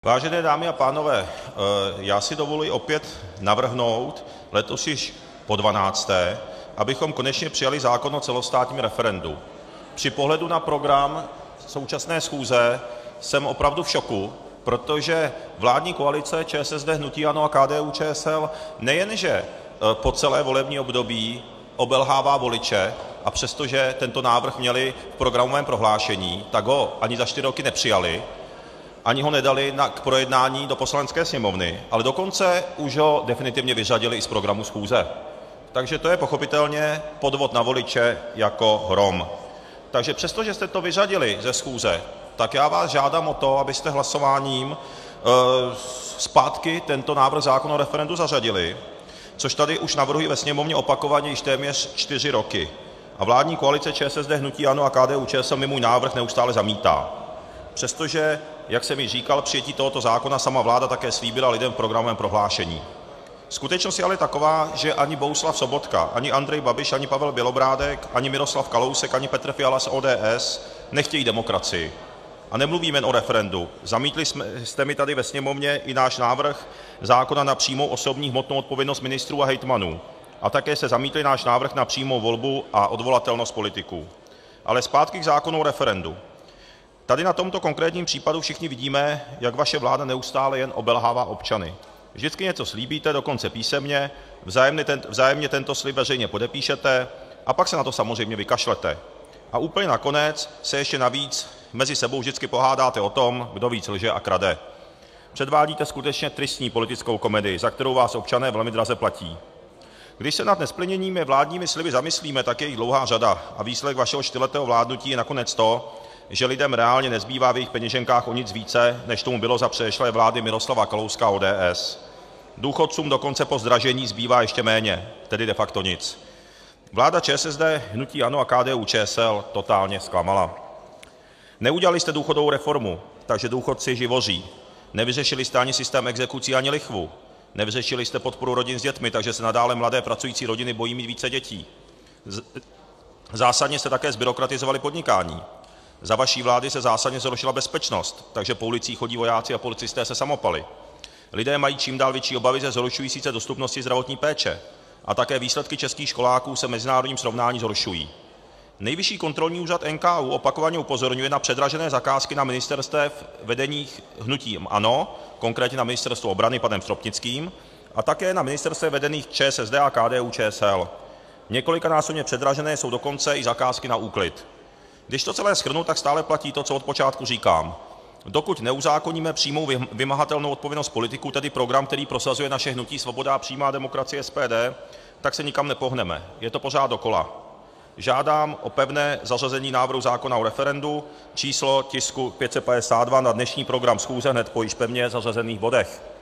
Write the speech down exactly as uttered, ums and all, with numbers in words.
Vážené dámy a pánové, já si dovoluji opět navrhnout, letos již po dvanácté, abychom konečně přijali zákon o celostátním referendu. Při pohledu na program současné schůze jsem opravdu v šoku, protože vládní koalice ČSSD, hnutí ANO a K D U Č S L nejenže po celé volební období obelhává voliče, a přestože tento návrh měli v programovém prohlášení, tak ho ani za čtyři roky nepřijali, ani ho nedali k projednání do Poslanecké sněmovny, ale dokonce už ho definitivně vyřadili i z programu schůze. Takže to je pochopitelně podvod na voliče jako hrom. Takže přestože jste to vyřadili ze schůze, tak já vás žádám o to, abyste hlasováním zpátky tento návrh zákona o referendu zařadili, což tady už navrhuji ve Sněmovně opakovaně již téměř čtyři roky. A vládní koalice ČSSD, hnutí ANO a K D U Č S L mi můj návrh neustále zamítá. Přestože, jak jsem již říkal, přijetí tohoto zákona sama vláda také slíbila lidem v programovém prohlášení. Skutečnost je ale taková, že ani Bohuslav Sobotka, ani Andrej Babiš, ani Pavel Bělobrádek, ani Miroslav Kalousek, ani Petr Fiala z O D S nechtějí demokracii. A nemluvím jen o referendu. Zamítli jste mi tady ve Sněmovně i náš návrh zákona na přímou osobní hmotnou odpovědnost ministrů a hejtmanů. A také jste zamítli náš návrh na přímou volbu a odvolatelnost politiků. Ale zpátky k zákonu o referendu. Tady na tomto konkrétním případu všichni vidíme, jak vaše vláda neustále jen obelhává občany. Vždycky něco slíbíte, dokonce písemně, vzájemně, ten, vzájemně tento slib veřejně podepíšete a pak se na to samozřejmě vykašlete. A úplně nakonec se ještě navíc mezi sebou vždycky pohádáte o tom, kdo víc lže a krade. Předvádíte skutečně tristní politickou komedii, za kterou vás občané velmi draze platí. Když se nad nesplněnými vládními sliby zamyslíme, tak je jich dlouhá řada a výsledek vašeho čtyřletého vládnutí je nakonec to, že lidem reálně nezbývá v jejich peněženkách o nic více, než tomu bylo za předešlé vlády Miroslava Kalouska a O D S. Důchodcům dokonce po zdražení zbývá ještě méně, tedy de facto nic. Vláda ČSSD, hnutí ANO a K D U Č S L totálně zklamala. Neudělali jste důchodovou reformu, takže důchodci živoří. Nevyřešili jste ani systém exekucí, ani lichvu. Nevyřešili jste podporu rodin s dětmi, takže se nadále mladé pracující rodiny bojí mít více dětí. Zásadně jste také zbyrokratizovali podnikání. Za vaší vlády se zásadně zhoršila bezpečnost, takže po ulicích chodí vojáci a policisté se samopaly. Lidé mají čím dál větší obavy ze zhoršující se dostupnosti zdravotní péče a také výsledky českých školáků se v mezinárodním srovnání zhoršují. Nejvyšší kontrolní úřad N K U opakovaně upozorňuje na předražené zakázky na ministerstvech vedených hnutím ANO, konkrétně na ministerstvu obrany panem Stropnickým, a také na ministerstvech vedených ČSSD a K D U Č S L. Několikanásobně předražené jsou dokonce i zakázky na úklid. Když to celé shrnu, tak stále platí to, co od počátku říkám. Dokud neuzákoníme přímou vymahatelnou odpovědnost politiků, tedy program, který prosazuje naše hnutí Svoboda a přímá demokracie S P D, tak se nikam nepohneme. Je to pořád dokola. Žádám o pevné zařazení návrhu zákona o referendu, číslo tisku pět set padesát dva na dnešní program schůze hned po již pevně zařazených bodech.